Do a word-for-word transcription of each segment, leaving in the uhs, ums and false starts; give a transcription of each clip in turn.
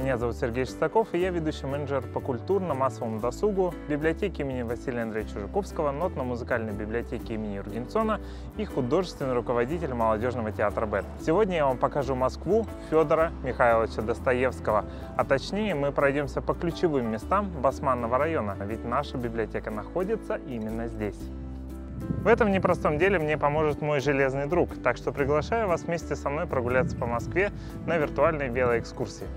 Меня зовут Сергей Шестаков, и я ведущий менеджер по культурно-массовому досугу библиотеки имени Василия Андреевича Жуковского, нотно-музыкальной библиотеки имени Юргенсона и художественный руководитель молодежного театра БЭТ. Сегодня я вам покажу Москву Федора Михайловича Достоевского, а точнее мы пройдемся по ключевым местам Басманного района, ведь наша библиотека находится именно здесь. В этом непростом деле мне поможет мой железный друг, так что приглашаю вас вместе со мной прогуляться по Москве на виртуальной велоэкскурсии.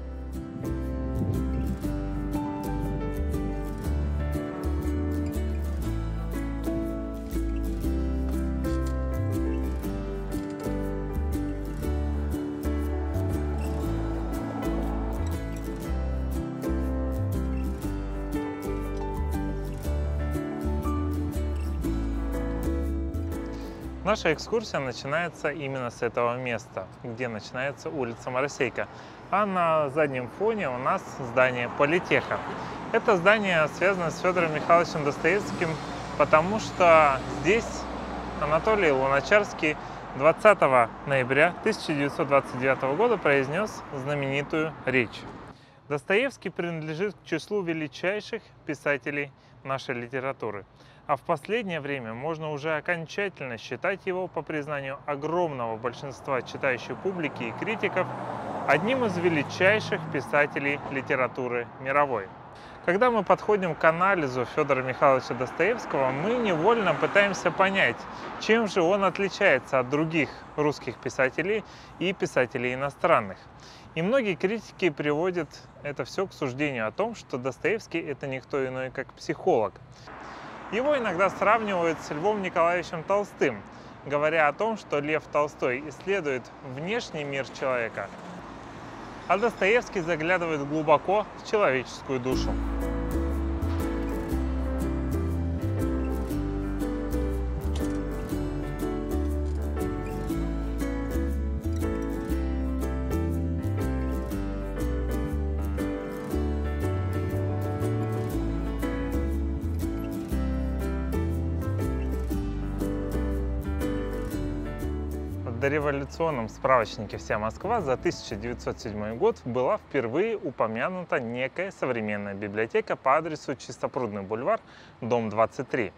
Наша экскурсия начинается именно с этого места, где начинается улица Моросейка. А на заднем фоне у нас здание Политеха. Это здание связано с Федором Михайловичем Достоевским, потому что здесь Анатолий Луначарский двадцатого ноября тысяча девятьсот двадцать девятого года произнес знаменитую речь. Достоевский принадлежит к числу величайших писателей нашей литературы. А в последнее время можно уже окончательно считать его, по признанию огромного большинства читающей публики и критиков, одним из величайших писателей литературы мировой. Когда мы подходим к анализу Федора Михайловича Достоевского, мы невольно пытаемся понять, чем же он отличается от других русских писателей и писателей иностранных. И многие критики приводят это все к суждению о том, что Достоевский – это никто иной, как психолог. Его иногда сравнивают с Львом Николаевичем Толстым, говоря о том, что Лев Толстой исследует внешний мир человека, а Достоевский заглядывает глубоко в человеческую душу. В дореволюционном справочнике «Вся Москва» за тысяча девятьсот седьмой год была впервые упомянута некая современная библиотека по адресу Чистопрудный бульвар, дом двадцать три.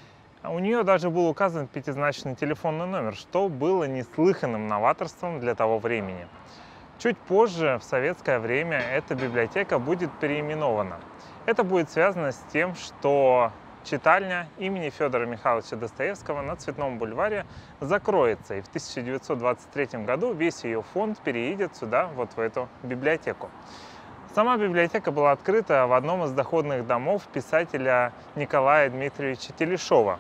У нее даже был указан пятизначный телефонный номер, что было неслыханным новаторством для того времени. Чуть позже, в советское время, эта библиотека будет переименована. Это будет связано с тем, что читальня имени Федора Михайловича Достоевского на Цветном бульваре закроется, и в тысяча девятьсот двадцать третьем году весь ее фонд переедет сюда, вот в эту библиотеку. Сама библиотека была открыта в одном из доходных домов писателя Николая Дмитриевича Телешова.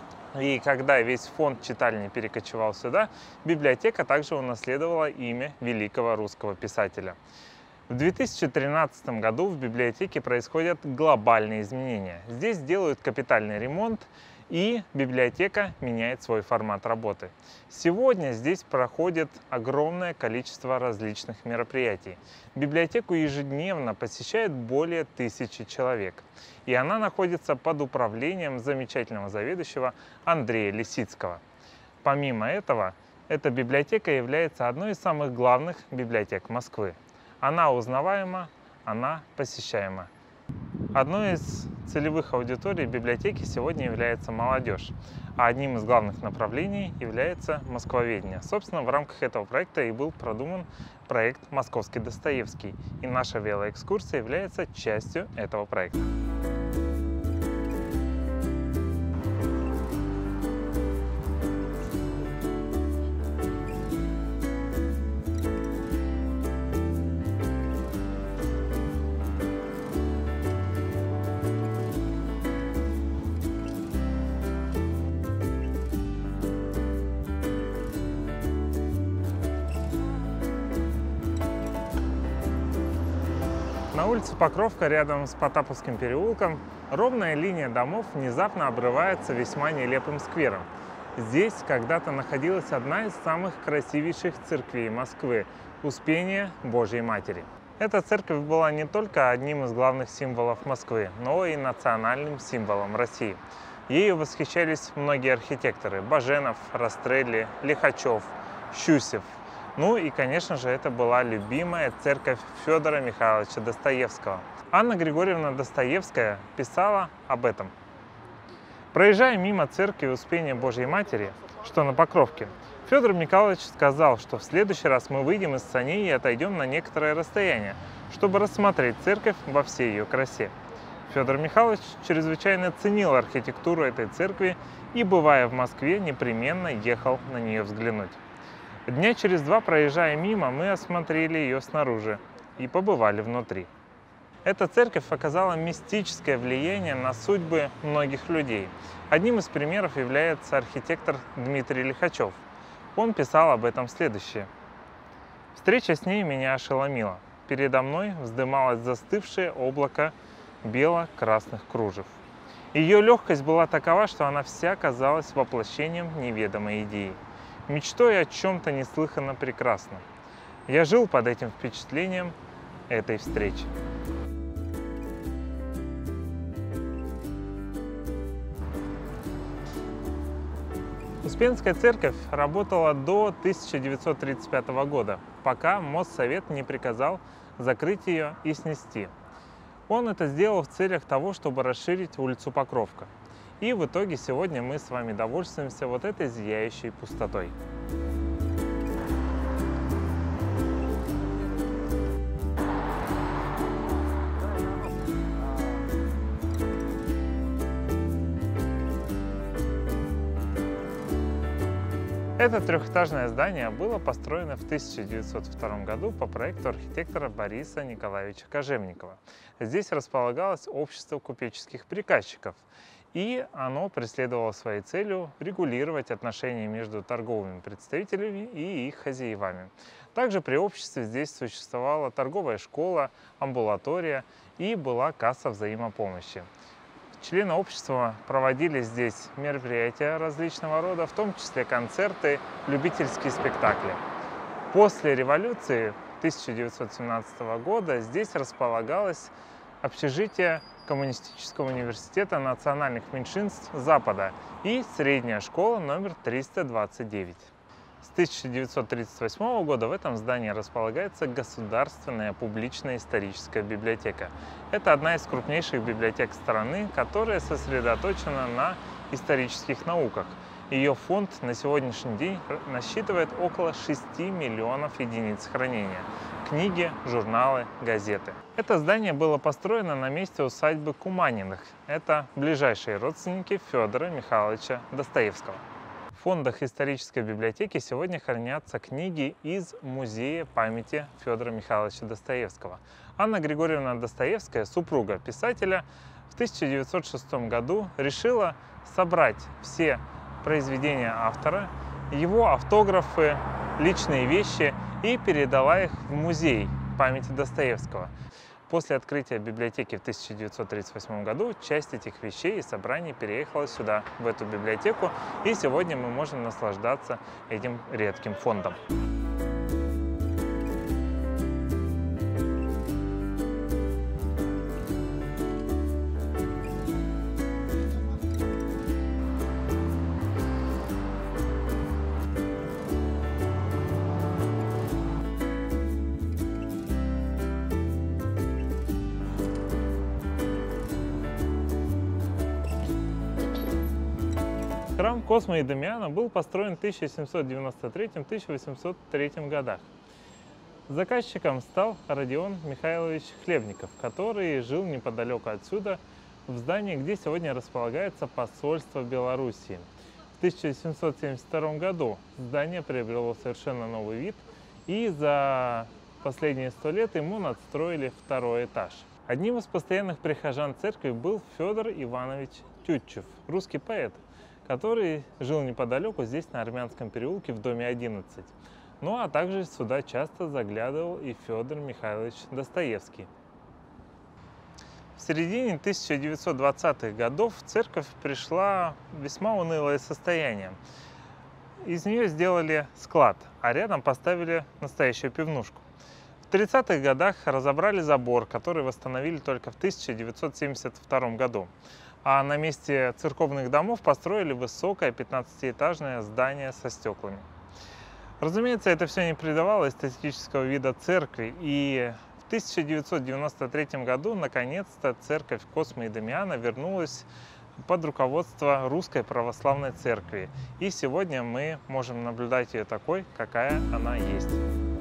И когда весь фонд читальни перекочевал сюда, библиотека также унаследовала имя великого русского писателя. В две тысячи тринадцатом году в библиотеке происходят глобальные изменения. Здесь делают капитальный ремонт, и библиотека меняет свой формат работы. Сегодня здесь проходит огромное количество различных мероприятий. Библиотеку ежедневно посещает более тысячи человек, и она находится под управлением замечательного заведующего Андрея Лисицкого. Помимо этого, эта библиотека является одной из самых главных библиотек Москвы. Она узнаваема, она посещаема. Одной из целевых аудиторий библиотеки сегодня является молодежь, а одним из главных направлений является москвоведение. Собственно, в рамках этого проекта и был продуман проект «Московский Достоевский», и наша велоэкскурсия является частью этого проекта. На улице Покровка, рядом с Потаповским переулком, ровная линия домов внезапно обрывается весьма нелепым сквером. Здесь когда-то находилась одна из самых красивейших церквей Москвы – Успения Божьей Матери. Эта церковь была не только одним из главных символов Москвы, но и национальным символом России. Ею восхищались многие архитекторы – Баженов, Растрелли, Лихачев, Щусев. Ну и, конечно же, это была любимая церковь Федора Михайловича Достоевского. Анна Григорьевна Достоевская писала об этом. Проезжая мимо церкви Успения Божьей Матери, что на Покровке, Федор Михайлович сказал, что в следующий раз мы выйдем из саней и отойдем на некоторое расстояние, чтобы рассмотреть церковь во всей ее красе. Федор Михайлович чрезвычайно ценил архитектуру этой церкви и, бывая в Москве, непременно ехал на нее взглянуть. Дня через два, проезжая мимо, мы осмотрели ее снаружи и побывали внутри. Эта церковь оказала мистическое влияние на судьбы многих людей. Одним из примеров является архитектор Дмитрий Лихачев. Он писал об этом следующее. «Встреча с ней меня ошеломила. Передо мной вздымалось застывшее облако бело-красных кружев. Ее легкость была такова, что она вся казалась воплощением неведомой идеи, мечтой о чем-то неслыханно прекрасном. Я жил под этим впечатлением этой встречи». Успенская церковь работала до тысяча девятьсот тридцать пятого года, пока Моссовет не приказал закрыть ее и снести. Он это сделал в целях того, чтобы расширить улицу Покровка. И в итоге сегодня мы с вами довольствуемся вот этой зияющей пустотой. Это трехэтажное здание было построено в тысяча девятьсот втором году по проекту архитектора Бориса Николаевича Кожевникова. Здесь располагалось общество купеческих приказчиков, и оно преследовало своей целью регулировать отношения между торговыми представителями и их хозяевами. Также при обществе здесь существовала торговая школа, амбулатория и была касса взаимопомощи. Члены общества проводили здесь мероприятия различного рода, в том числе концерты, любительские спектакли. После революции тысяча девятьсот семнадцатого года здесь располагалось общежитие Коммунистического университета национальных меньшинств Запада и средняя школа номер триста двадцать девять. С тысяча девятьсот тридцать восьмого года в этом здании располагается Государственная публичная историческая библиотека. Это одна из крупнейших библиотек страны, которая сосредоточена на исторических науках. Ее фонд на сегодняшний день насчитывает около шести миллионов единиц хранения. Книги, журналы, газеты. Это здание было построено на месте усадьбы Куманиных. Это ближайшие родственники Федора Михайловича Достоевского. В фондах исторической библиотеки сегодня хранятся книги из Музея памяти Федора Михайловича Достоевского. Анна Григорьевна Достоевская, супруга писателя, в тысяча девятьсот шестом году решила собрать все произведения автора, его автографы, личные вещи и передала их в Музей памяти Достоевского. После открытия библиотеки в тысяча девятьсот тридцать восьмом году часть этих вещей и собраний переехала сюда, в эту библиотеку, и сегодня мы можем наслаждаться этим редким фондом. Храм Космо и Дамиана был построен в тысяча семьсот девяносто третьем — тысяча восемьсот третьем годах. Заказчиком стал Родион Михайлович Хлебников, который жил неподалеку отсюда, в здании, где сегодня располагается посольство Белоруссии. В тысяча семьсот семьдесят втором году здание приобрело совершенно новый вид, и за последние сто лет ему надстроили второй этаж. Одним из постоянных прихожан церкви был Федор Иванович Тютчев, русский поэт, который жил неподалеку, здесь, на Армянском переулке, в доме одиннадцать. Ну а также сюда часто заглядывал и Федор Михайлович Достоевский. В середине тысяча девятьсот двадцатых годов в церковь пришла весьма унылое состояние. Из нее сделали склад, а рядом поставили настоящую пивнушку. В тридцатых годах разобрали забор, который восстановили только в тысяча девятьсот семьдесят втором году. А на месте церковных домов построили высокое пятнадцатиэтажное здание со стеклами. Разумеется, это все не придавало эстетического вида церкви, и в тысяча девятьсот девяносто третьем году наконец-то церковь Космы и Дамиана вернулась под руководство Русской Православной Церкви. И сегодня мы можем наблюдать ее такой, какая она есть.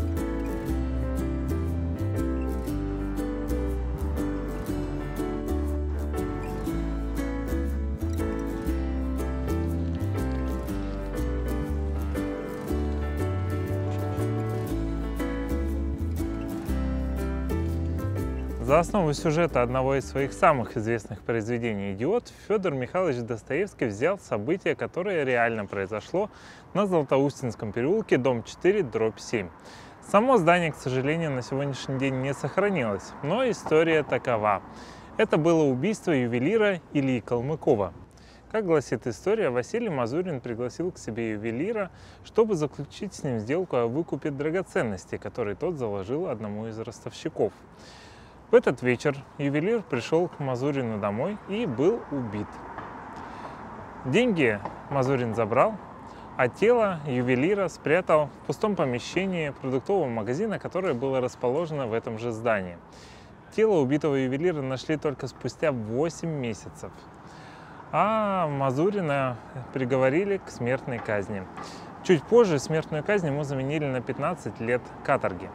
За основу сюжета одного из своих самых известных произведений «Идиот» Федор Михайлович Достоевский взял событие, которое реально произошло на Златоустинском переулке, дом четыре, дробь семь. Само здание, к сожалению, на сегодняшний день не сохранилось, но история такова. Это было убийство ювелира Ильи Калмыкова. Как гласит история, Василий Мазурин пригласил к себе ювелира, чтобы заключить с ним сделку о выкупе драгоценностей, которые тот заложил одному из ростовщиков. В этот вечер ювелир пришел к Мазурину домой и был убит. Деньги Мазурин забрал, а тело ювелира спрятал в пустом помещении продуктового магазина, которое было расположено в этом же здании. Тело убитого ювелира нашли только спустя восемь месяцев, а Мазурина приговорили к смертной казни. Чуть позже смертную казнь ему заменили на пятнадцать лет каторги.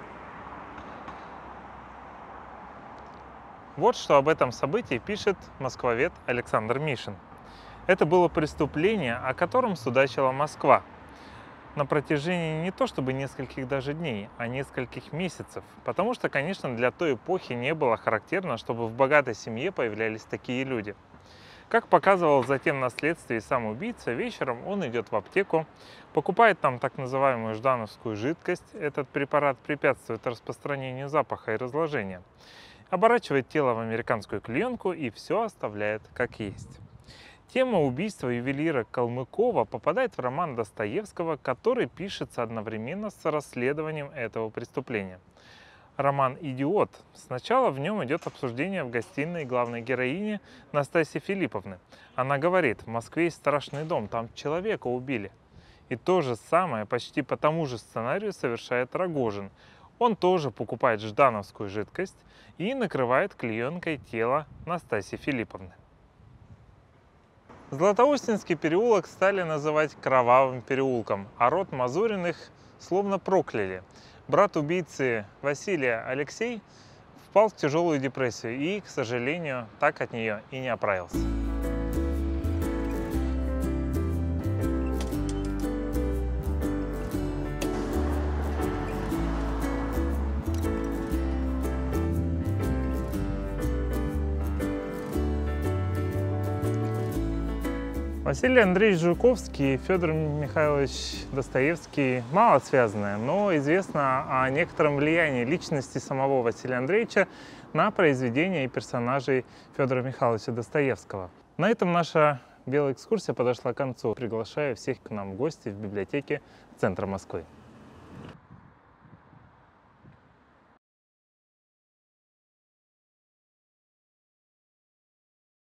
Вот что об этом событии пишет москвовед Александр Мишин. Это было преступление, о котором судачила Москва на протяжении не то чтобы нескольких даже дней, а нескольких месяцев. Потому что, конечно, для той эпохи не было характерно, чтобы в богатой семье появлялись такие люди. Как показывал затем на следствии сам убийца, вечером он идет в аптеку, покупает там так называемую ждановскую жидкость. Этот препарат препятствует распространению запаха и разложения. Оборачивает тело в американскую клеенку и все оставляет как есть. Тема убийства ювелира Калмыкова попадает в роман Достоевского, который пишется одновременно с расследованием этого преступления. Роман «Идиот». Сначала в нем идет обсуждение в гостиной главной героини Настасьи Филипповны. Она говорит: в Москве есть страшный дом, там человека убили. И то же самое почти по тому же сценарию совершает Рогожин. Он тоже покупает ждановскую жидкость и накрывает клеенкой тело Настасьи Филипповны. Златоустинский переулок стали называть Кровавым переулком, а род Мазуриных словно прокляли. Брат убийцы Василия, Алексей, впал в тяжелую депрессию и, к сожалению, так от нее и не оправился. Василий Андреевич Жуковский и Федор Михайлович Достоевский мало связаны, но известно о некотором влиянии личности самого Василия Андреевича на произведения и персонажей Федора Михайловича Достоевского. На этом наша белая экскурсия подошла к концу. Приглашаю всех к нам в гости в библиотеке Центра Москвы.